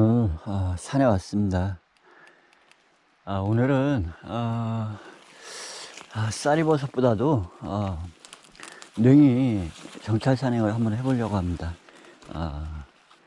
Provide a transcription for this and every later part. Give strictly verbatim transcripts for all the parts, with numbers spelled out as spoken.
오늘 어, 산에 왔습니다. 아, 오늘은 어, 아, 쌀이버섯보다도 어, 능이 정찰 산행을 한번 해보려고 합니다. 아,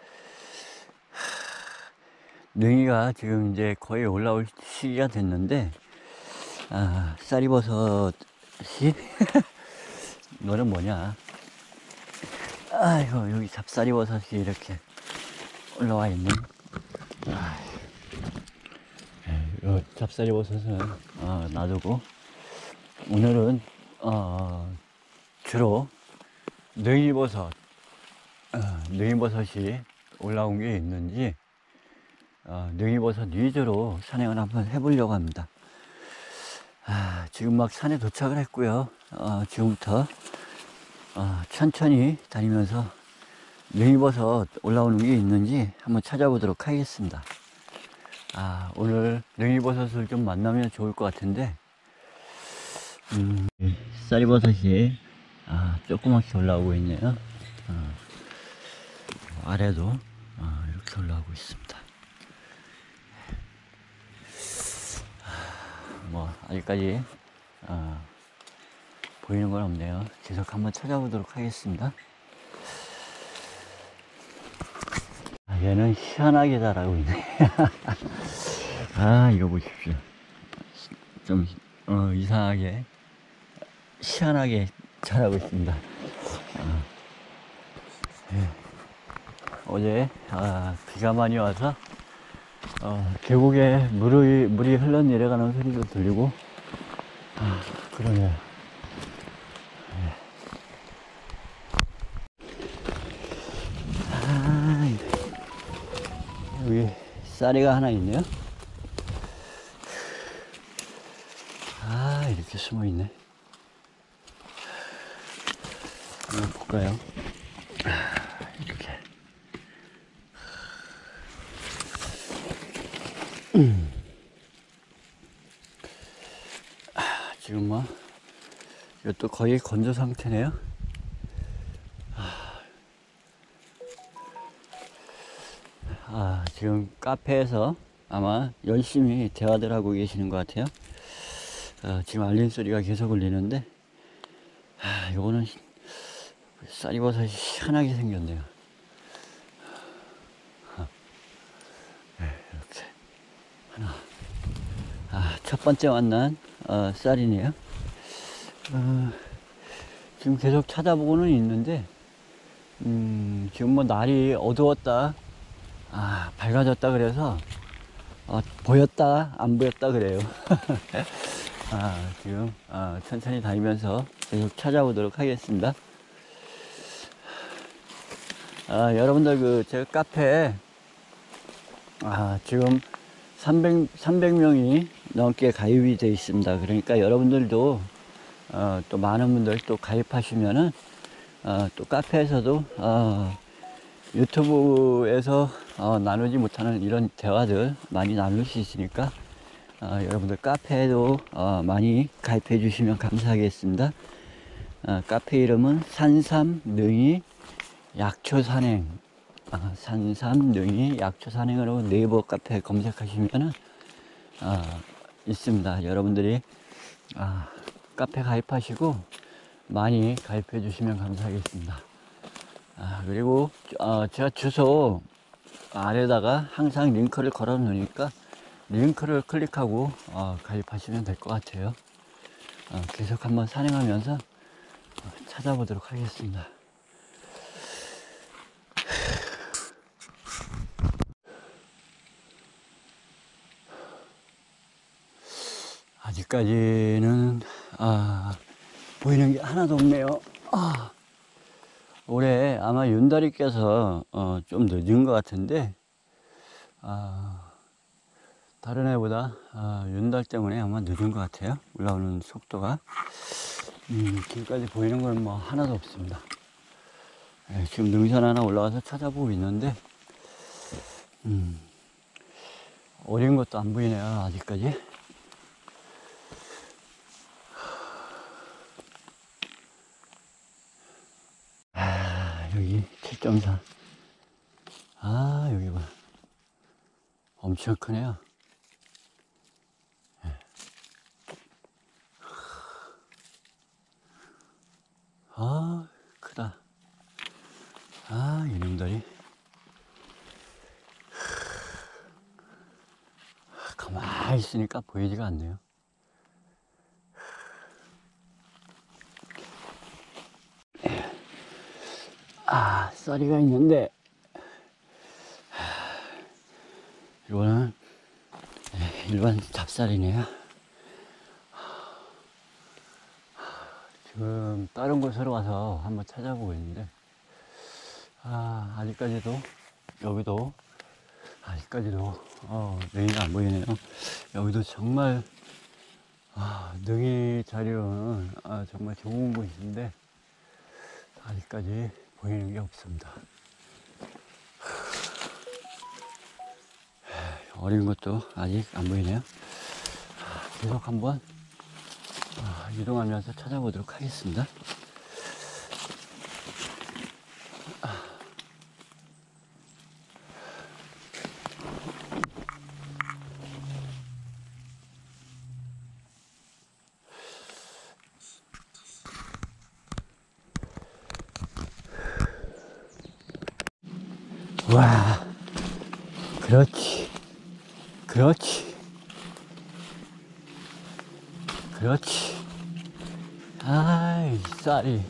능이가 지금 이제 거의 올라올 시기가 됐는데, 아, 쌀이버섯이 너는 뭐냐? 아이고, 여기 잡쌀이버섯이 이렇게 올라와 있네. 아, 이 잡쌀이버섯은 어, 놔두고 오늘은 어, 주로 능이버섯, 어, 능이버섯이 올라온 게 있는지 어, 능이버섯 위주로 산행을 한번 해보려고 합니다. 아, 지금 막 산에 도착을 했고요. 어, 지금부터 어, 천천히 다니면서 능이버섯 올라오는 게 있는지 한번 찾아보도록 하겠습니다. 아, 오늘 능이버섯을 좀 만나면 좋을 것 같은데, 음, 쌀이버섯이 아, 조그맣게 올라오고 있네요. 어, 아래도 어, 이렇게 올라오고 있습니다. 뭐 아직까지 어, 보이는 건 없네요. 계속 한번 찾아보도록 하겠습니다. 아, 얘는 희한하게 자라고 있네. 아, 이거 보십시오. 좀 어, 이상하게 희한하게 자라고 있습니다. 어, 예. 어제 아, 비가 많이 와서 어, 계곡에 물이, 물이 흘러 내려가는 소리도 들리고, 아, 그러네요. 예. 아, 여기 쌀이가 하나 있네요. 아, 이렇게 숨어 있네. 한번 볼까요? 아, 이렇게. 음. 아, 지금 뭐, 이것도 거의 건조 상태네요. 아, 지금 카페에서 아마 열심히 대화들 하고 계시는 것 같아요. 아, 지금 알림 소리가 계속 울리는데, 아, 요거는 쌀이버섯이 희한하게 생겼네요. 네, 이렇게. 하나. 아, 첫 번째 만난, 어, 쌀이네요. 어, 지금 계속 찾아보고는 있는데, 음, 지금 뭐 날이 어두웠다, 아, 밝아졌다 그래서, 어, 보였다, 안 보였다 그래요. 아, 지금, 어, 천천히 다니면서 계속 찾아보도록 하겠습니다. 아, 여러분들 그, 제 카페에, 아, 지금 삼백, 삼백 명이 넘게 가입이 되어 있습니다. 그러니까 여러분들도, 어, 또 많은 분들 또 가입하시면은, 어, 또 카페에서도, 어, 유튜브에서 어, 나누지 못하는 이런 대화들 많이 나눌 수 있으니까, 어, 여러분들 카페에도 어, 많이 가입해 주시면 감사하겠습니다. 어, 카페 이름은 산삼능이 약초산행, 어, 산삼능이 약초산행으로 네이버 카페 검색하시면은 어, 있습니다. 여러분들이 어, 카페 가입하시고 많이 가입해 주시면 감사하겠습니다. 아, 그리고 어, 제가 주소 아래다가 항상 링크를 걸어 놓으니까 링크를 클릭하고 어, 가입하시면 될 것 같아요. 어, 계속 한번 산행하면서 어, 찾아보도록 하겠습니다. 아직까지는 아, 보이는 게 하나도 없네요. 아, 올해 아마 윤달이께서 어, 좀 늦은 것 같은데, 아, 다른 해보다 아, 윤달 때문에 아마 늦은 것 같아요. 올라오는 속도가. 음, 지금까지 보이는 건 뭐 하나도 없습니다. 네, 지금 능선 하나 올라가서 찾아보고 있는데, 음, 어린 것도 안 보이네요, 아직까지. 아, 여기 칠 점 사. 아, 여기 봐. 엄청 크네요. 아, 크다. 아, 이놈들이. 가만히 있으니까 보이지가 않네요. 아, 쌀이가 있는데, 이거는 일반 잡쌀이네요. 지금 다른 곳으로 가서 한번 찾아보고 있는데, 아, 아직까지도, 여기도, 아직까지도, 어, 능이가 안 보이네요. 여기도 정말, 아, 능이 자리로는 아, 정말 좋은 곳인데, 아직까지 보이는 게 없습니다. 어린 것도 아직 안 보이네요. 계속 한번 이동하면서 찾아보도록 하겠습니다. 와, 그렇지, 그렇지, 그렇지. 아이, 쌀이.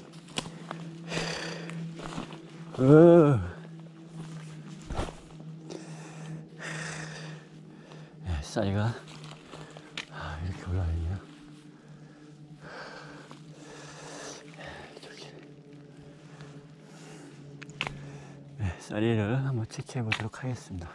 으. 네, 쌀이가 아, 이렇게 올라다니네요. 저기. 네, 쌀이를 한번 체크해 보도록 하겠습니다.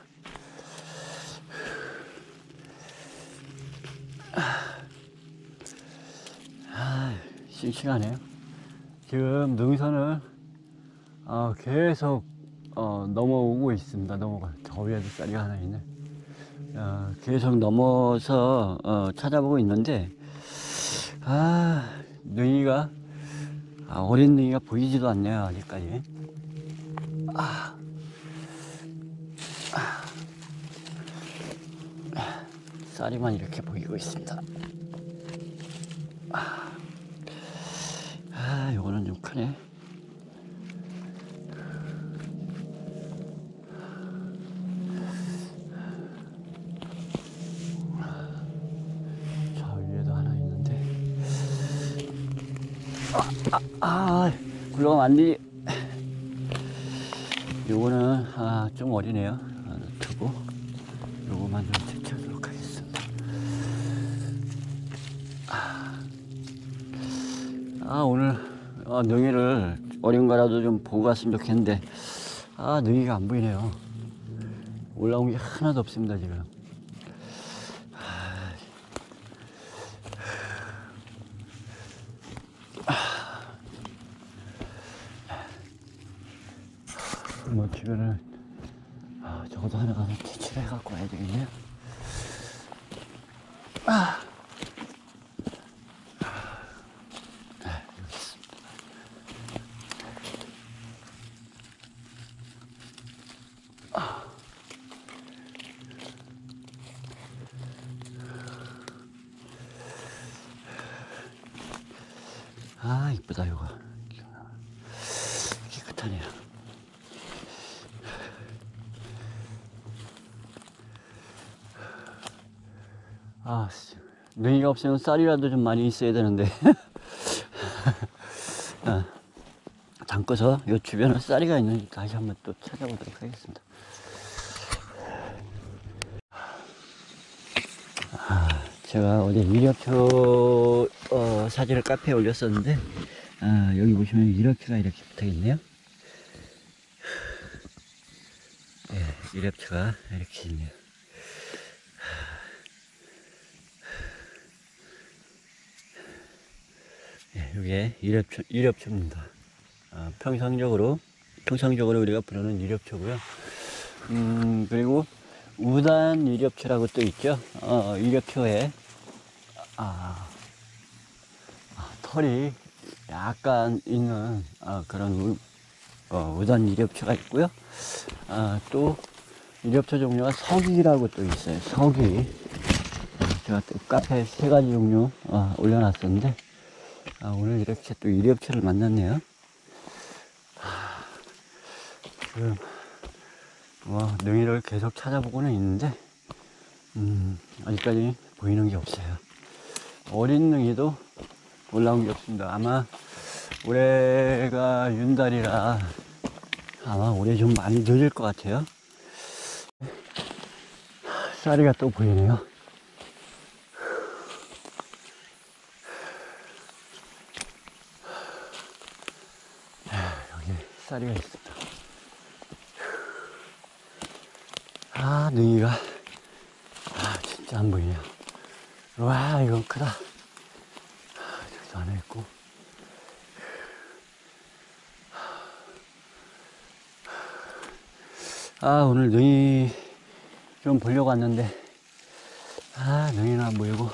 아, 싱싱하네요. 지금 능선을 어, 계속 어, 넘어오고 있습니다. 넘어가. 저 위에도 쌀이가 하나 있네. 어, 계속 넘어서 어, 찾아보고 있는데, 아, 능이가 아, 어린 능이가 보이지도 않네요. 아직까지. 아, 아, 쌀이만 이렇게 보이고 있습니다. 아, 아, 요거는 좀 크네. 저 위에도 하나 있는데. 아, 아, 아 굴러가면 안 되지. 요거는 아, 좀 어리네요. 아, 두고 요거만 좀 체크하도록 하겠습니다. 아, 아 오늘 어, 능이를 어린 거라도 좀 보고 갔으면 좋겠는데, 아, 능이가 안 보이네요. 올라온 게 하나도 없습니다 지금. 뭐 주변을 아, 적어도 하나 가서 퇴치를 해갖고 와야 되겠네요. 아, 네, 여기 있습니다. 아, 아 이쁘다 이거. 깨끗하네요. 아, 능이가 없으면 쌀이라도 좀 많이 있어야 되는데. 아, 담궈서 이 주변에 쌀이가 있는지 다시 한번 또 찾아보도록 하겠습니다. 아, 제가 어제 이력표 어, 사진을 카페에 올렸었는데, 아, 여기 보시면 이력표가 이렇게 붙어 있네요. 네, 이력표가 이렇게 있네요. 네, 이게 이력표, 이력표입니다. 아, 평상적으로, 평상적으로 우리가 부르는 이력표고요. 음, 그리고 우단 이력표라고 또 있죠. 어, 이력표에, 아, 아, 털이 약간 있는 아, 그런 우, 어, 우단 이력표가 있고요. 아, 또 이력초 종류가 서기라고 또 있어요. 서기. 제가 또 카페에 세 가지 종류 어, 올려놨었는데, 아, 오늘 이렇게 또 이력초를 만났네요. 아, 지금 뭐 능이를 계속 찾아보고는 있는데, 음, 아직까지 보이는 게 없어요. 어린 능이도 올라온 게 없습니다. 아마 올해가 윤달이라 아마 올해 좀 많이 늦을 것 같아요. 쌀이가 또 보이네요. 여기 쌀이가 있습니다. 아, 능이가 아, 진짜 안 보이네요. 와, 이건 크다. 아, 저기도 하나 있고. 아, 오늘 능이 좀 보려고 왔는데, 아, 능이는 안 보이고,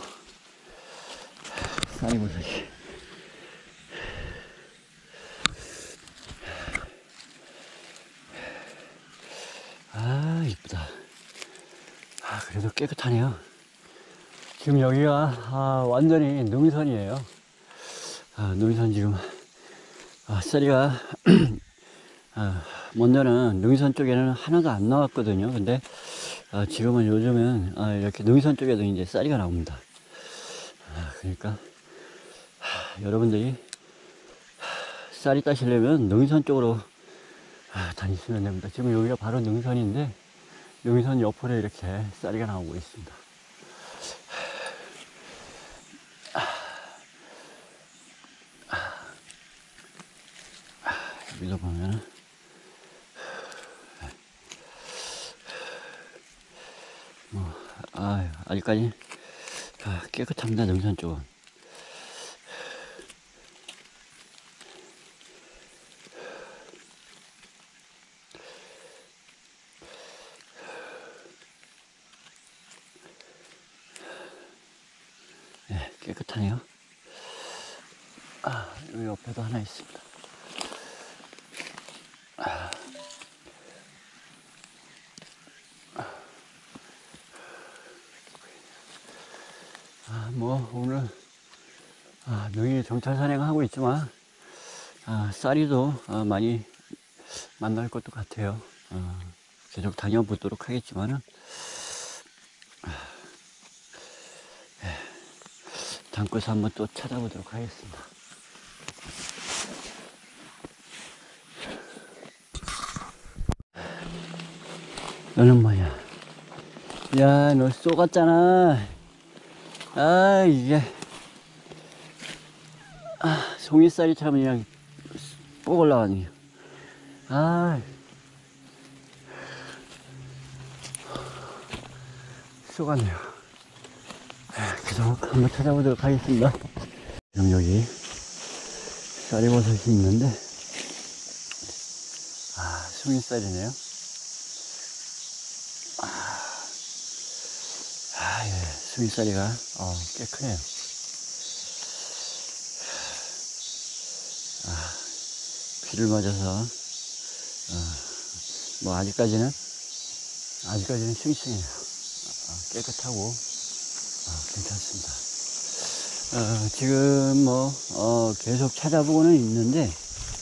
쌀이버섯이. 아, 이쁘다. 아, 그래도 깨끗하네요. 지금 여기가, 아, 완전히 능선이에요. 아, 능선 지금, 아, 쌀이가, 아, 먼저는 능선 쪽에는 하나도 안 나왔거든요. 근데, 아, 지금은 요즘은, 아, 이렇게 능선 쪽에도 이제 쌀이가 나옵니다. 아, 그러니까, 하, 여러분들이, 하, 쌀이 따시려면 능선 쪽으로 아, 다니시면 됩니다. 지금 여기가 바로 능선인데, 능선 옆으로 이렇게 쌀이가 나오고 있습니다. 여기도 보면은, 뭐, 아, 아직까지 아, 깨끗합니다. 능선 쪽은. 네, 깨끗하네요. 아, 여기 옆에도 하나 있습니다. 아, 아, 뭐, 오늘, 아, 능이 정찰 산행하고 있지만, 아, 쌀이도 아, 많이 만날 것도 같아요. 아, 계속 다녀보도록 하겠지만은, 담고서 한번 또 찾아보도록 하겠습니다. 너는 뭐야? 야, 너 쏘갔잖아. 아, 이게, 아, 송이살이처럼 그냥 꼭 올라가네. 아, 쏘갔네요. 계속 한번 찾아보도록 하겠습니다. 지금 여기 쌀이버섯이 있는데, 아, 송이살이네요. 아, 예, 송이살이가, 어, 꽤 크네요. 아, 비를 맞아서, 어, 뭐, 아직까지는, 아직까지는 싱싱해요. 어, 깨끗하고, 어, 괜찮습니다. 어, 지금 뭐, 어, 계속 찾아보고는 있는데,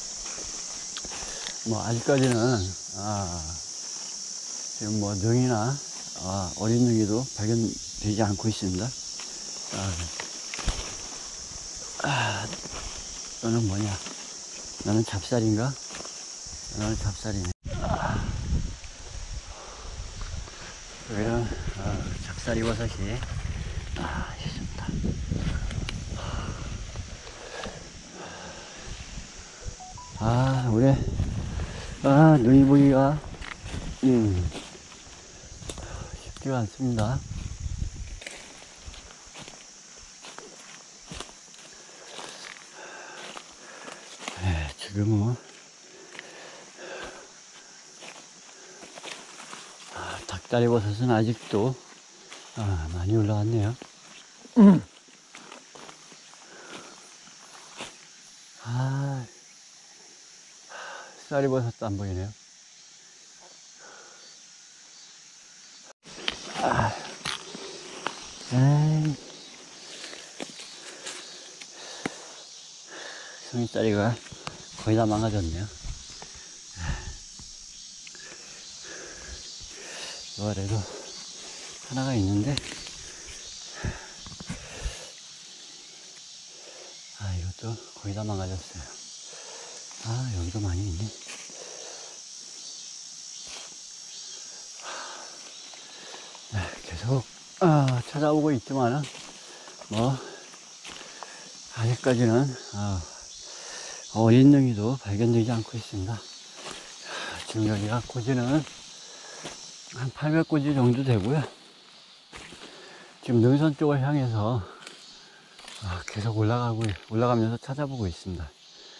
뭐, 아직까지는, 아, 지금 뭐, 능이나, 아, 어린 능이도 발견되지 않고 있습니다. 아, 아, 너는 뭐냐? 너는 잡살인가? 너는 잡살이네. 아, 이런, 어, 잡살이 버섯이, 아, 있습니다. 아, 우리, 아, 능이 보기가, 음, 쉽지가 않습니다. 네, 지금은, 아, 닭다리 버섯은 아직도, 아, 많이 올라왔네요. 음. 아, 쌀이 버섯도 안 보이네요. 아, 에이. 송이다리가 거의 다 망가졌네요. 이 아래도 하나가 있는데, 아, 이것도 거의 다 망가졌어요. 아, 여기도 많이 있네. 네, 계속, 아, 찾아오고 있지만은, 뭐, 아직까지는, 아, 어린 능이도 발견되지 않고 있습니다. 지금 여기가 고지는 한 팔백 고지 정도 되고요. 지금 능선 쪽을 향해서 계속 올라가고, 올라가면서 찾아보고 있습니다.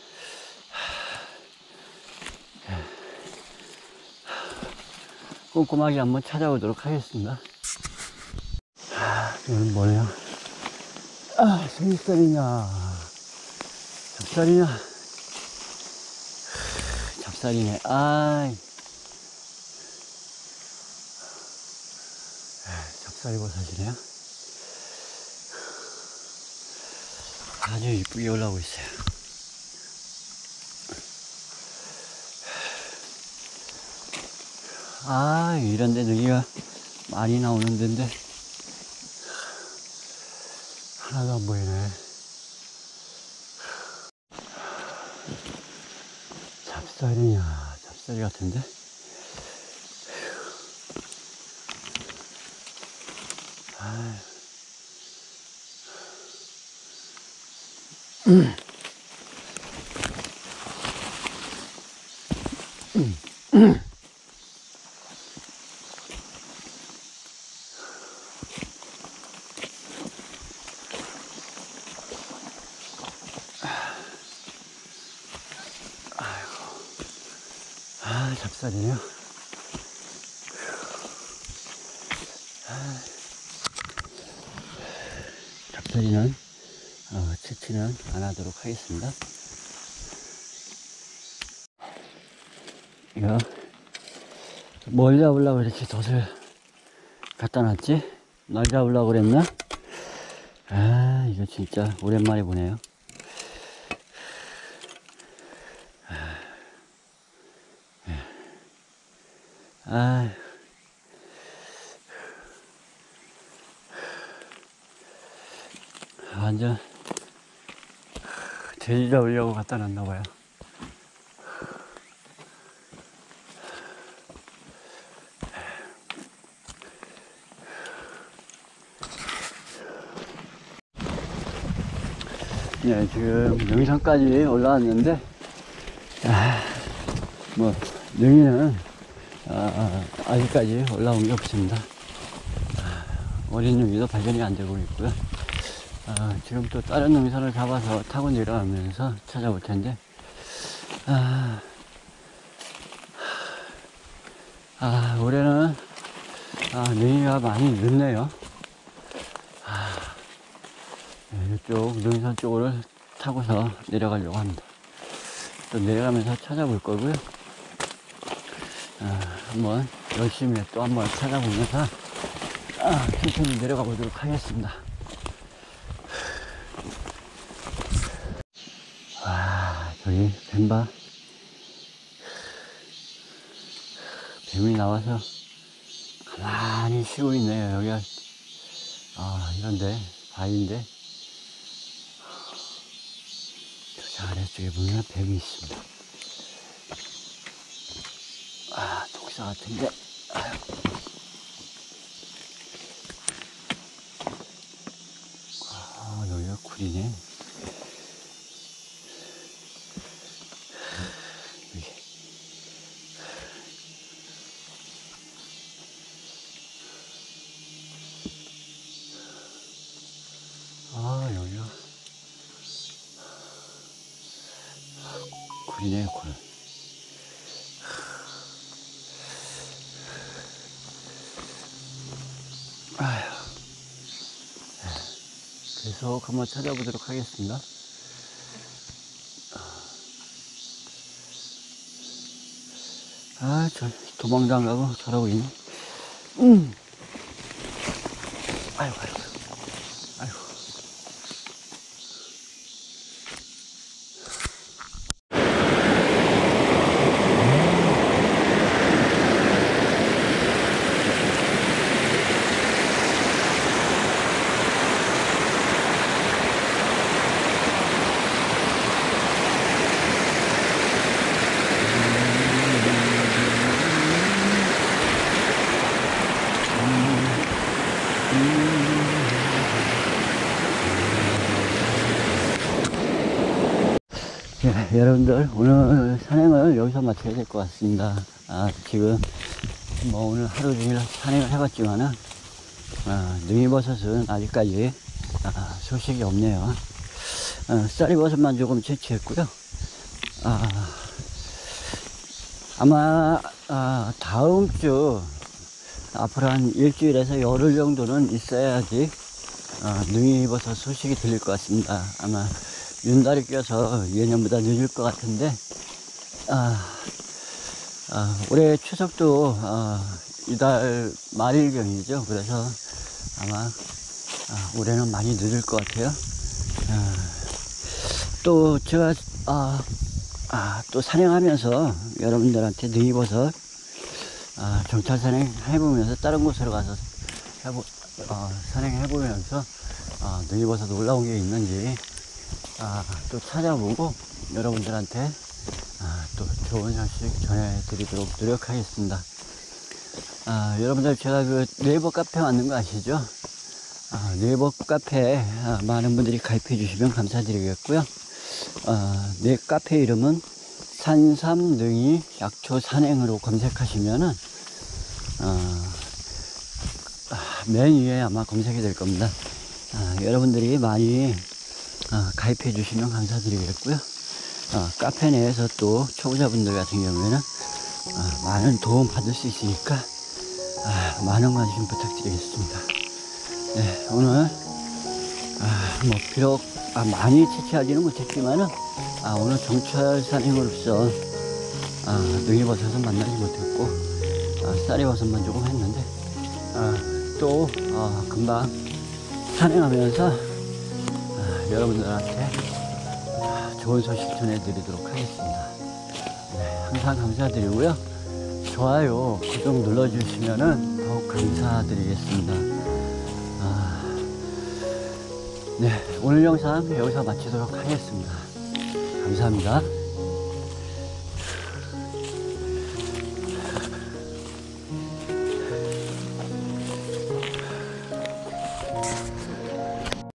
꼼꼼하게 한번 찾아보도록 하겠습니다. 이건 뭐냐? 아, 생쌀이냐, 잡쌀이냐? 잡쌀이네. 아이. 잡쌀이 버섯이네요. 아주 이쁘게 올라오고 있어요. 아, 이런데 능이가 많이 나오는 데인데 하나도 안 보이네. 잡쌀이냐, 잡쌀이 같은데? 아유. 음. 음. 음. 아, 잡쌀이네요. 아, 잡쌀이는 어, 채취는 안 하도록 하겠습니다. 이거 뭘 잡으려고 이렇게 덫을 갖다 놨지? 날 잡으려고 그랬나? 아, 이거 진짜 오랜만에 보네요. 아, 완전 돼지 잡으려고 갖다 놨나봐요. 네, 지금 능선까지 올라왔는데, 아, 뭐, 능이는, 아, 아직까지 올라온 게 없습니다. 아, 어린 능이도 발견이 안 되고 있고요. 아, 지금 또 다른 능선을 잡아서 타고 내려가면서 찾아볼 텐데, 아, 아, 올해는, 아, 능이가 많이 늦네요. 아, 네, 이쪽 능선 쪽으로 타고서 내려가려고 합니다. 또 내려가면서 찾아볼 거고요. 아, 한번 열심히 또 한번 찾아보면서 아, 천천히 내려가 보도록 하겠습니다. 와, 저기 뱀바 뱀이 나와서 가만히 쉬고 있네요. 여기가 아, 이런데 바위인데 저 아래쪽에 보면 뱀이 있습니다. 아, 독사 같은데. 아유. 아, 여기가 굴이네. 여기. 아, 여기가 굴이네, 굴. 아휴. 계속 한번 찾아보도록 하겠습니다. 아, 저 도망도 안 가고 저러고 있네. 음. 아이고, 아이고, 아이고. 예, 여러분들 오늘 산행을 여기서 마쳐야 될 것 같습니다. 아, 지금 뭐 오늘 하루 종일 산행을 해봤지만은 아, 능이버섯은 아직까지 아, 소식이 없네요. 아, 쌀이버섯만 조금 채취했고요. 아, 아마 아, 다음 주 앞으로 한 일주일에서 열흘 정도는 있어야지 아, 능이버섯 소식이 들릴 것 같습니다. 아마 윤달이 껴서 예년보다 늦을 것 같은데, 아, 아, 올해 추석도 아, 이달 말일경이죠. 그래서 아마 아, 올해는 많이 늦을 것 같아요. 아, 또 제가 아, 아, 또 산행하면서 여러분들한테 능이버섯 아, 정찰 산행 해보면서 다른 곳으로 가서 해보, 어, 산행해보면서 어, 능이버섯 올라온 게 있는지 아, 또 찾아보고 여러분들한테 아, 또 좋은 소식 전해드리도록 노력하겠습니다. 아, 여러분들 제가 그 네이버 카페 만든 거 아시죠? 아, 네이버 카페에 아, 많은 분들이 가입해 주시면 감사드리겠고요. 아, 내 카페 이름은 산삼능이 약초 산행으로 검색하시면은 어, 아, 맨 위에 아마 검색이 될 겁니다. 아, 여러분들이 많이 어, 가입해 주시면 감사드리겠고요. 어, 카페 내에서 또 초보자분들 같은 경우에는 어, 많은 도움 받을 수 있으니까 아, 많은 관심 부탁드리겠습니다. 네, 오늘 아, 뭐 비록 아, 많이 채취하지는 못했지만은 아, 오늘 정찰 산행으로서 아, 능이버섯은 만나지 못했고 아, 쌀이버섯만 조금 했는데 아, 또 어, 금방 산행하면서 아, 여러분들한테 아, 좋은 소식 전해드리도록 하겠습니다. 네, 항상 감사드리고요. 좋아요, 구독 눌러주시면은 더욱 감사드리겠습니다. 아, 네, 오늘 영상 여기서 마치도록 하겠습니다. 감사합니다.